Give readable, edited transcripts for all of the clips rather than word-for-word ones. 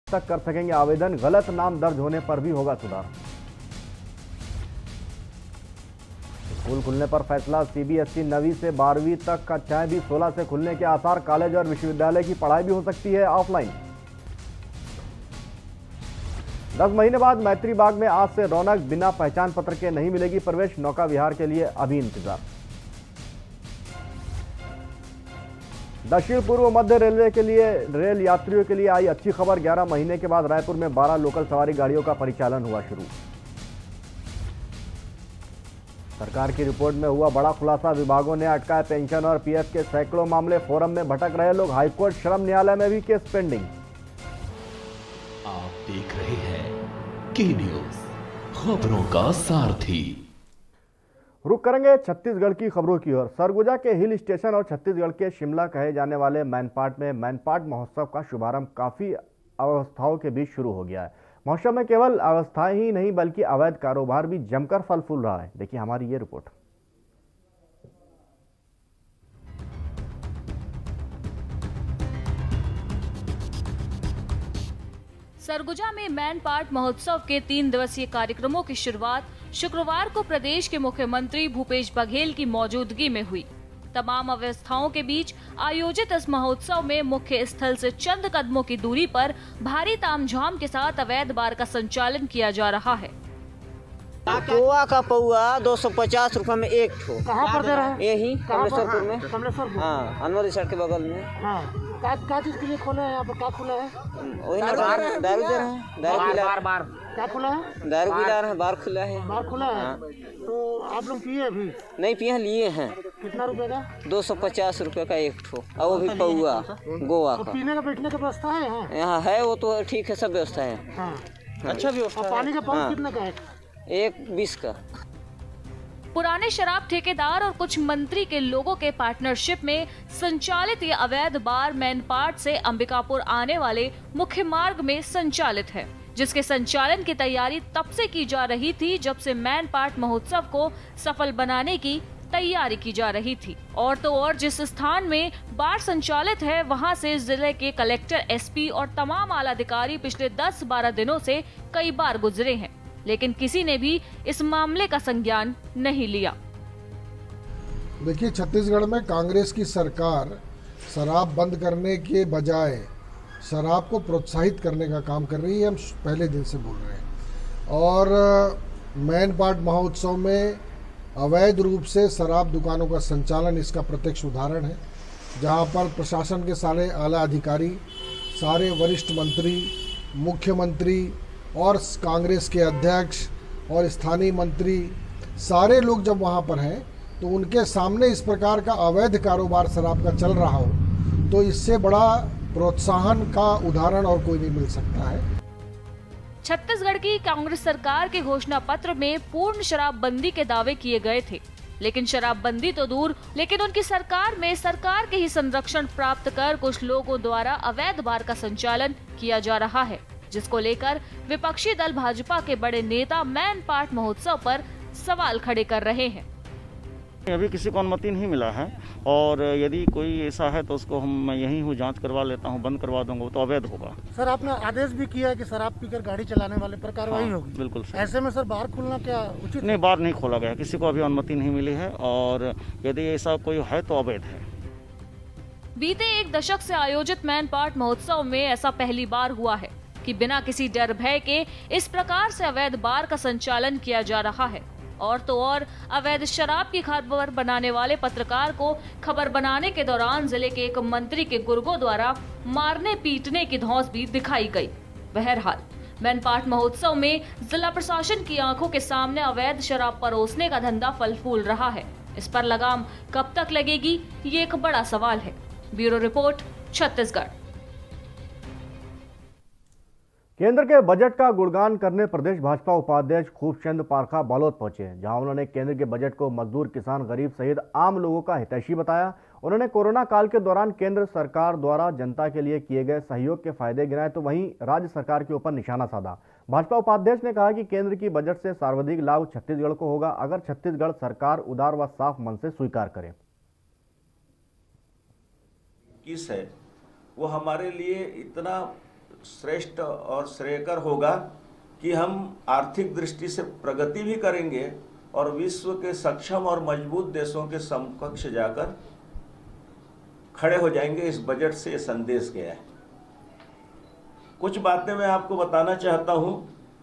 तक कर सकेंगे आवेदन, गलत नाम दर्ज होने पर भी होगा सुधार। स्कूल खुलने पर फैसला, सीबीएसई 9वीं से 12वीं तक कक्षाएं भी 16 से खुलने के आसार, कॉलेज और विश्वविद्यालय की पढ़ाई भी हो सकती है ऑफलाइन। 10 महीने बाद मैत्री बाग में आज से रौनक, बिना पहचान पत्र के नहीं मिलेगी प्रवेश, नौका विहार के लिए अभी इंतजार। दक्षिण पूर्व मध्य रेलवे के लिए रेल यात्रियों के लिए आई अच्छी खबर, 11 महीने के बाद रायपुर में 12 लोकल सवारी गाड़ियों का परिचालन हुआ शुरू। सरकार की रिपोर्ट में हुआ बड़ा खुलासा, विभागों ने अटकाए पेंशन और पीएफ के सैकड़ों मामले, फोरम में भटक रहे लोग, हाईकोर्ट श्रम न्यायालय में भी केस पेंडिंग। आप देख रहे हैं की न्यूज, खबरों का सारथी। रुक करेंगे छत्तीसगढ़ की खबरों की ओर। सरगुजा के हिल स्टेशन और छत्तीसगढ़ के शिमला कहे जाने वाले मैनपाट में मैनपाट महोत्सव का शुभारंभ काफी अवस्थाओं के बीच शुरू हो गया है। महोत्सव में केवल अवस्थाएं ही नहीं बल्कि अवैध कारोबार भी जमकर फल फूल रहा है। देखिए हमारी ये रिपोर्ट। सरगुजा में मैनपाट महोत्सव के 3 दिवसीय कार्यक्रमों की शुरुआत शुक्रवार को प्रदेश के मुख्यमंत्री भूपेश बघेल की मौजूदगी में हुई। तमाम अवस्थाओं के बीच आयोजित इस महोत्सव में मुख्य स्थल से चंद कदमों की दूरी पर भारी तामझाम के साथ अवैध बार का संचालन किया जा रहा है। गोवा का पौआ 250 रुपए में एक ठो। कहाँ पर दे रहा है? यही कमलेश्वरपुर में। कमलेश्वरपुर? हाँ, अनवर रिसोर्ट के बगल में। हाँ, क्या चीज के लिए खोले हैं यहाँ पर? क्या खुला है? वही ना, दारू दे रहे हैं, दारू पिला। बार क्या खुला है? दारू पिला रहे हैं, बार खुला है। बार खुला है। हाँ। तो आप लोग पिए अभी? नहीं पिए, लिए हैं। कितना रुपए का? 250 रुपए का एक ठो, और वो भी पौआ गोवा तो का। पीने का बैठने का व्यवस्था है यहाँ? यहाँ है, वो तो ठीक है, सब व्यवस्था है। हाँ। अच्छा व्यवस्था है। पानी का पंप कितने का है? 1.20 का। पुराने शराब ठेकेदार और कुछ मंत्री के लोगों के पार्टनरशिप में संचालित ये अवैध बार मैनपाट से अंबिकापुर आने वाले मुख्य मार्ग में संचालित है, जिसके संचालन की तैयारी तब से की जा रही थी जब से मैनपाट महोत्सव को सफल बनाने की तैयारी की जा रही थी। और तो और जिस स्थान में बार संचालित है वहां से जिले के कलेक्टर, एसपी और तमाम आला अधिकारी पिछले 10-12 दिनों से कई बार गुजरे हैं, लेकिन किसी ने भी इस मामले का संज्ञान नहीं लिया। देखिए, छत्तीसगढ़ में कांग्रेस की सरकार शराब बंद करने के बजाय शराब को प्रोत्साहित करने का काम कर रही है। हम पहले दिन से बोल रहे हैं। और मैनपाट महोत्सव में अवैध रूप से शराब दुकानों का संचालन इसका प्रत्यक्ष उदाहरण है, जहां पर प्रशासन के सारे आला अधिकारी, सारे वरिष्ठ मंत्री, मुख्यमंत्री और कांग्रेस के अध्यक्ष और स्थानीय मंत्री, सारे लोग जब वहां पर हैं तो उनके सामने इस प्रकार का अवैध कारोबार शराब का चल रहा हो तो इससे बड़ा प्रोत्साहन का उदाहरण और कोई नहीं मिल सकता है। छत्तीसगढ़ की कांग्रेस सरकार के घोषणा पत्र में पूर्ण शराबबंदी के दावे किए गए थे, लेकिन शराबबंदी तो दूर, लेकिन उनकी सरकार में सरकार के ही संरक्षण प्राप्त कर कुछ लोगों द्वारा अवैध बार का संचालन किया जा रहा है, जिसको लेकर विपक्षी दल भाजपा के बड़े नेता मैनपाट महोत्सव पर सवाल खड़े कर रहे हैं। अभी किसी को अनुमति नहीं मिला है, और यदि कोई ऐसा है तो उसको मैं यहीं हूँ, जांच करवा लेता हूँ, बंद करवा दूंगा, वो तो अवैध होगा। सर, आपने आदेश भी किया है कि शराब पीकर गाड़ी चलाने वाले पर कार्रवाई होगी। बिल्कुल सर। ऐसे में सर बार खोलना क्या उचित? नहीं, बार नहीं खोला गया, किसी को अभी अनुमति नहीं मिली है, और यदि ऐसा कोई है तो अवैध है। बीते 1 दशक से आयोजित मैनपाट महोत्सव में ऐसा पहली बार हुआ है कि बिना किसी डर भय के इस प्रकार से अवैध बार का संचालन किया जा रहा है। और तो और अवैध शराब की खबर बनाने वाले पत्रकार को खबर बनाने के दौरान जिले के एक मंत्री के गुर्गों द्वारा मारने पीटने की धौंस भी दिखाई गई। बहरहाल मैनपाट महोत्सव में जिला प्रशासन की आंखों के सामने अवैध शराब परोसने का धंधा फल फूल रहा है। इस पर लगाम कब तक लगेगी, ये एक बड़ा सवाल है। Bureau report, Chhattisgarh. केंद्र के बजट का गुणगान करने प्रदेश भाजपा उपाध्यक्ष खूबचंद पारखा बालोद पहुंचे, जहां उन्होंने केंद्र के बजट को मजदूर, किसान, गरीब सहित आम लोगों का हितैषी बताया। उन्होंने कोरोना काल के दौरान केंद्र सरकार द्वारा जनता के लिए किए गए सहयोग के फायदे गिनाए, तो वहीं राज्य सरकार के ऊपर निशाना साधा। भाजपा उपाध्यक्ष ने कहा कि केंद्र की बजट से सर्वाधिक लाभ छत्तीसगढ़ को होगा, अगर छत्तीसगढ़ सरकार उदार व साफ मन से स्वीकार करे। किस है वो हमारे लिए इतना श्रेष्ठ और श्रेयकर होगा कि हम आर्थिक दृष्टि से प्रगति भी करेंगे और विश्व के सक्षम और मजबूत देशों के समकक्ष जाकर खड़े हो जाएंगे। इस बजट से ये संदेश गया है। कुछ बातें मैं आपको बताना चाहता हूं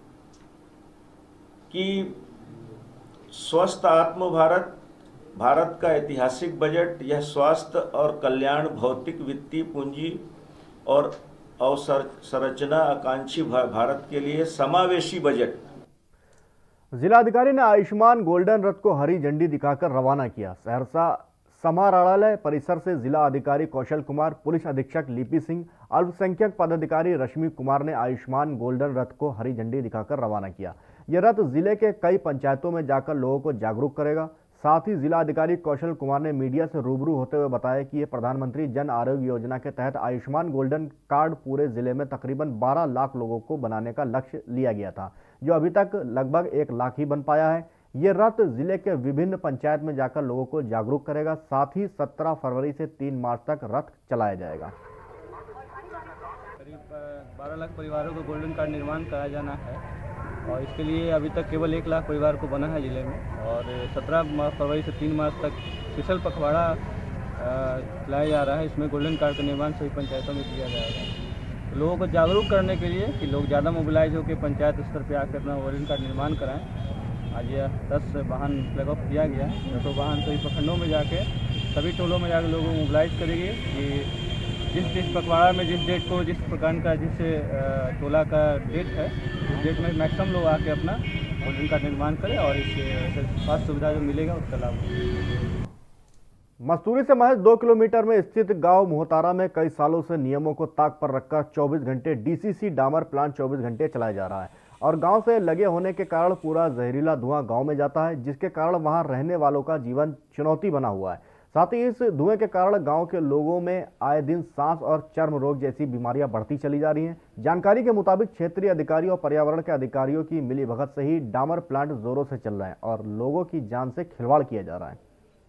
कि स्वस्थ आत्म भारत, भारत का ऐतिहासिक बजट, यह स्वास्थ्य और कल्याण, भौतिक, वित्तीय, पूंजी और अवसंरचना आकांक्षी भारत के लिए समावेशी बजट। जिलाधिकारी ने आयुष्मान गोल्डन रथ को हरी झंडी दिखाकर रवाना किया। सहरसा समाहरणालय परिसर से जिला अधिकारी कौशल कुमार, पुलिस अधीक्षक लिपि सिंह, अल्पसंख्यक पदाधिकारी रश्मि कुमार ने आयुष्मान गोल्डन रथ को हरी झंडी दिखाकर रवाना किया। यह रथ जिले के कई पंचायतों में जाकर लोगों को जागरूक करेगा। साथ ही जिला अधिकारी कौशल कुमार ने मीडिया से रूबरू होते हुए बताया कि ये प्रधानमंत्री जन आरोग्य योजना के तहत आयुष्मान गोल्डन कार्ड पूरे जिले में तकरीबन 12 लाख लोगों को बनाने का लक्ष्य लिया गया था, जो अभी तक लगभग 1 लाख ही बन पाया है। ये रथ जिले के विभिन्न पंचायत में जाकर लोगों को जागरूक करेगा। साथ ही 17 फरवरी से 3 मार्च तक रथ चलाया जाएगा। करीब 12 लाख परिवारों को गोल्डन कार्ड निर्माण कराया जाना है और इसके लिए अभी तक केवल 1 लाख परिवार को बना है जिले में। और 17 फरवरी से 3 मार्च तक स्पेशल पखवाड़ा चलाया जा रहा है। इसमें गोल्डन कार्ड का निर्माण सभी पंचायतों में किया जाएगा। तो लोगों को जागरूक करने के लिए कि लोग ज़्यादा मोबिलाइज होकर पंचायत स्तर पर आकर अपना गोल्डन कार्ड निर्माण कराएं। आज यह 10 वाहन फ्लैग ऑफ किया गया है। 10 वाहन सभी प्रखंडों में जाके, सभी टोलों में जाकर लोगों को मोबिलाइज करेंगे कि जिस पखवाड़ा में जिस डेट को, जिस प्रकार का, जिस टोला का डेट है, उस डेट में मैक्सिमम लोग आके अपना गोल्डन कार्ड निर्माण करें और इससे स्वास्थ्य सुविधा जो मिलेगा उसका लाभ। मस्तूरी से महज 2 किलोमीटर में स्थित गांव मोहतारा में कई सालों से नियमों को ताक पर रखकर 24 घंटे डीसीसी डामर प्लांट 24 घंटे चलाया जा रहा है और गांव से लगे होने के कारण पूरा जहरीला धुआं गांव में जाता है, जिसके कारण वहां रहने वालों का जीवन चुनौती बना हुआ है। साथ ही इस धुएं के कारण गांव के लोगों में आए दिन सांस और चर्म रोग जैसी बीमारियां बढ़ती चली जा रही हैं। जानकारी के मुताबिक क्षेत्रीय अधिकारियों और पर्यावरण के अधिकारियों की मिलीभगत से ही डामर प्लांट जोरों से चल रहे हैं और लोगों की जान से खिलवाड़ किया जा रहा है।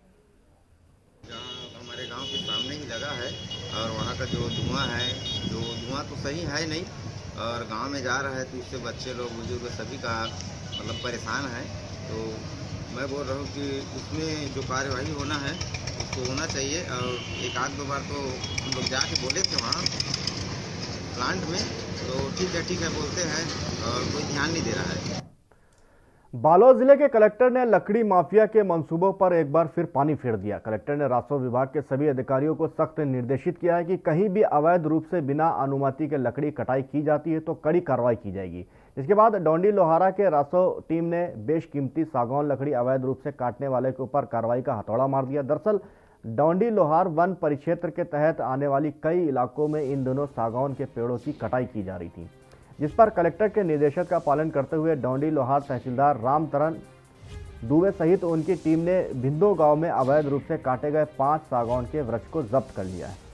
हमारे गांव के सामने ही लगा है और वहाँ का जो धुआं तो सही है नहीं और गांव में जा रहा है, तो इससे बच्चे लोग, बुजुर्ग सभी का मतलब परेशान है। तो मैं बोल रहा हूँ कि उसमें जो कार्यवाही होना है उसको होना चाहिए। और 1-2 बार तो हम लोग जाके बोले थे वहाँ प्लांट में, तो ठीक है बोलते हैं और कोई ध्यान नहीं दे रहा है। बालोद जिले के कलेक्टर ने लकड़ी माफिया के मंसूबों पर एक बार फिर पानी फेर दिया। कलेक्टर ने राजस्व विभाग के सभी अधिकारियों को सख्त निर्देशित किया है कि कहीं भी अवैध रूप से बिना अनुमति के लकड़ी कटाई की जाती है तो कड़ी कार्रवाई की जाएगी। इसके बाद डोंडी लोहारा के राजस्व टीम ने बेशकीमती सागौन लकड़ी अवैध रूप से काटने वाले के ऊपर कार्रवाई का हथौड़ा मार दिया। दरअसल डोंडी लोहार वन परिक्षेत्र के तहत आने वाली कई इलाकों में इन दिनों सागौन के पेड़ों की कटाई की जा रही थी, जिस पर कलेक्टर के निर्देशक का पालन करते हुए डोंडी लोहार तहसीलदार रामतरण दुबे सहित उनकी टीम ने भिंदो गांव में अवैध रूप से काटे गए 5 सागौन के वृक्ष को जब्त कर लिया है।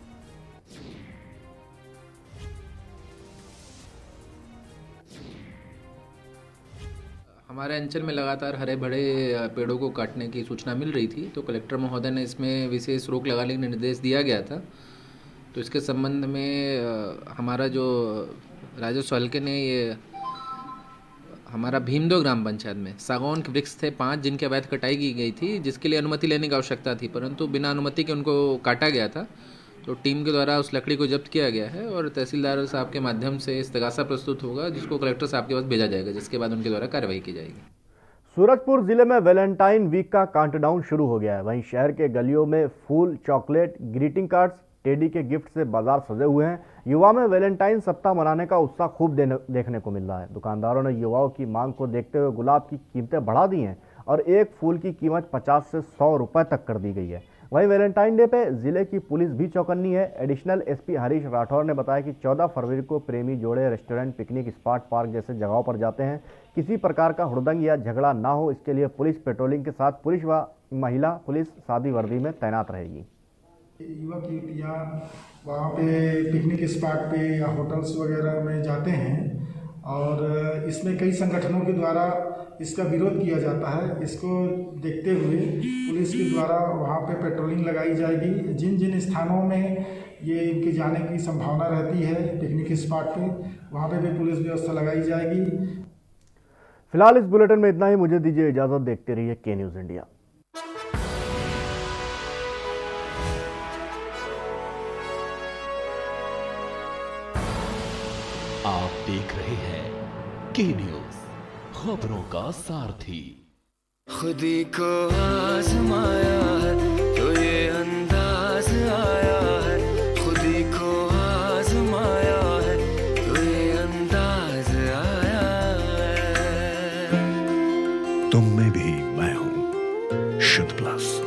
हमारे अंचल में लगातार हरे भरे पेड़ों को काटने की सूचना मिल रही थी, तो कलेक्टर महोदय ने इसमें विशेष रोक लगाने का निर्देश दिया गया था। तो इसके संबंध में हमारा जो राजस्व हल्के ने ये हमारा भीमदो ग्राम पंचायत में सागौन के वृक्ष थे 5 जिनकी अवैध कटाई की गई थी, जिसके लिए अनुमति लेने की आवश्यकता थी, परंतु बिना अनुमति के उनको काटा गया था। तो टीम के द्वारा उस लकड़ी को जब्त किया गया है और तहसीलदार साहब के माध्यम से इस्तगासा प्रस्तुत होगा, जिसको कलेक्टर साहब के पास भेजा जाएगा, जिसके बाद उनके द्वारा कार्रवाई की जाएगी। सूरजपुर जिले में वैलेंटाइन वीक का काउंटडाउन शुरू हो गया है। वहीं शहर के गलियों में फूल, चॉकलेट, ग्रीटिंग कार्ड्स, टेडी के गिफ्ट से बाजार सजे हुए हैं। युवा में वैलेंटाइन सप्ताह मनाने का उत्साह खूब देखने को मिल रहा है। दुकानदारों ने युवाओं की मांग को देखते हुए गुलाब की कीमतें बढ़ा दी हैं और एक फूल की कीमत 50 से 100 रुपए तक कर दी गई है। वहीं वैलेंटाइन डे पे जिले की पुलिस भी चौकन्नी है। एडिशनल एसपी हरीश राठौर ने बताया कि 14 फरवरी को प्रेमी जोड़े रेस्टोरेंट, पिकनिक स्पॉट, पार्क जैसे जगहों पर जाते हैं। किसी प्रकार का हुड़दंग या झगड़ा ना हो, इसके लिए पुलिस पेट्रोलिंग के साथ पुलिस व महिला पुलिस सादी वर्दी में तैनात रहेगी। युवक युवतियाँ वहाँ पे पिकनिक स्पॉट पे या होटल्स वगैरह में जाते हैं और इसमें कई संगठनों के द्वारा इसका विरोध किया जाता है। इसको देखते हुए पुलिस के द्वारा वहाँ पे पेट्रोलिंग लगाई जाएगी। जिन जिन स्थानों में ये इनके जाने की संभावना रहती है पिकनिक स्पॉट पे, वहाँ पे भी पुलिस व्यवस्था लगाई जाएगी। फिलहाल इस बुलेटिन में इतना ही। मुझे दीजिए इजाजत। देखते रहिए के न्यूज़ इंडिया। आप देख रहे हैं के न्यूज़, खबरों का सारथी। खुदी को आजमाया है तो ये अंदाज आया है, खुदी को आजमाया है तो ये अंदाज आया है। तुम में भी मैं हूं शुद्ध प्लस।